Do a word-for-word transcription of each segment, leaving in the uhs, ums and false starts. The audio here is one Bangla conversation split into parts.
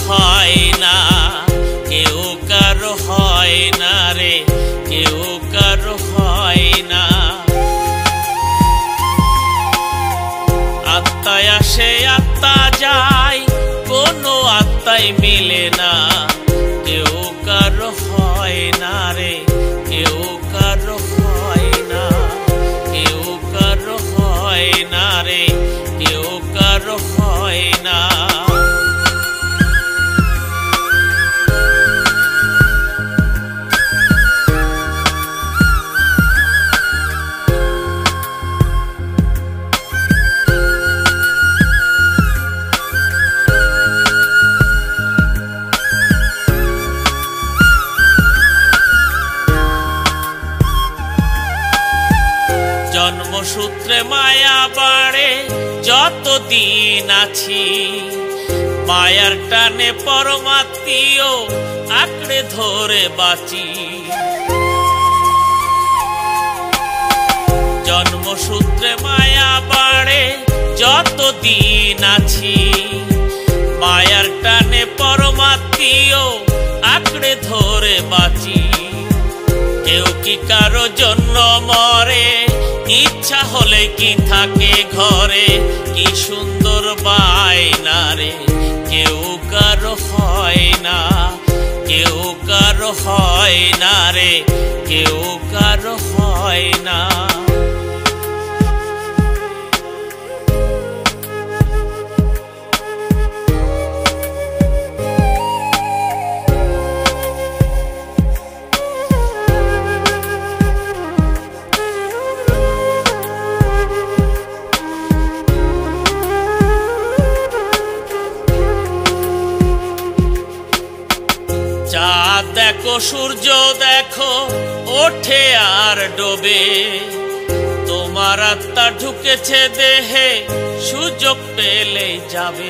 হয় না, কেউ কারো হয় না রে, কেউ কারো হয় না। আত্মায় আসে আত্মা যায়, কোনো আত্মাই মিলে না, কেউ কারো হয় না রে, কেউ কারো হয় না, কেউ কারো হয় না রে, কেউ কারো হয় না। জন্মসূত্রে মায়া বাড়ে যতদিন আছি, মায়ার টানে পরমাত্মীয় আঁকড়ে ধরে বাঁচি। জন্মসূত্রে মায়া বাড়ে যতদিন আছি, মায়ার টানে পরমাত্মীয় আঁকড়ে ধরে বাঁচি। কেউ কি কারো জন্য মরে, ইচ্ছা হলে কি থাকে ঘরে, কি সুন্দর বায়না রে, কেউ কারো হয় না, কেউ কারো হয় না রে, কেউ কারো হয় না। চাঁদ দেখো, সূর্য দেখো, ওঠে আর ডোবে, তোমার আত্মা ঢুকেছে দেহে, সুযোগ পেলে যাবে।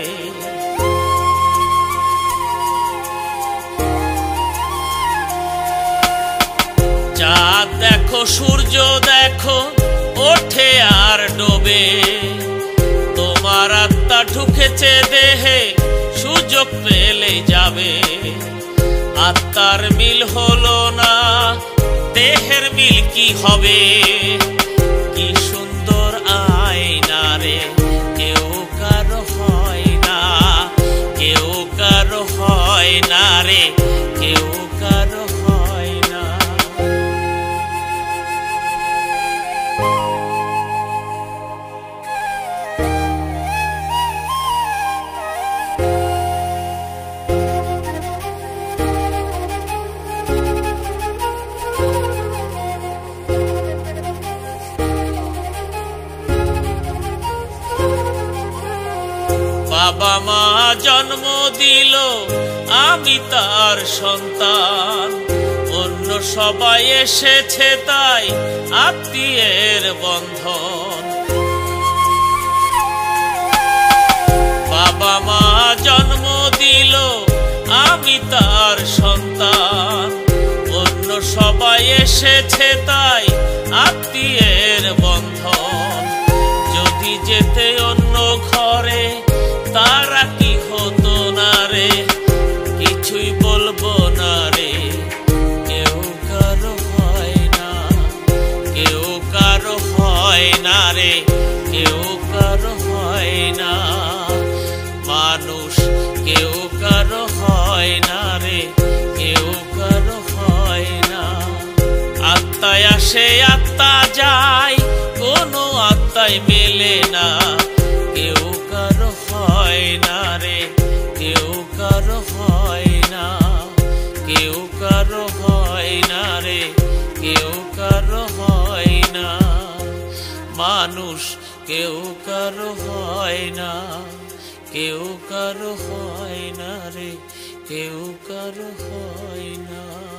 চাঁদ দেখো, সূর্য দেখো, ওঠে আর ডোবে, তোমার আত্মা ঢুকেছে দেহে, সুযোগ পেলে যাবে। আত্মার মিল হলো না, দেহের মিল কি হবে, কি সুন্দর আয়না রে, কেউ কারো হয় না, কেউ কারো হয় না রে, কেউ কারো হয় না। বাবা মা জন্ম দিল, আমি তার সন্তান, অন্য সবাই এসেছে তাই আত্মীয়ের বন্ধন। বাবা মা জন্ম দিল, আমি তার সন্তান, অন্য সবাই এসেছে তাই আত্মীয়ের বন্ধন। যদি যেতে অন্য ঘরে, তারা কি হতো না রে, কিছুই বলবো না রে, কেউ কারো হয় না, কেউ কারো হয় না রে, কেউ কারো হয় না। মানুষ কেউ কারো হয় না রে, কেউ কারো হয় না। আত্মায় আসে আত্মা যায়, কোনো আত্মাই মেলে না, কেউ কারো হয় না রে, কেউ কারো হয় না, কেউ কারো হয় না রে, কেউ কারো হয় না। মানুষ কেউ কারো হয় না, কেউ কারো হয় না রে, কেউ কারো হয় না।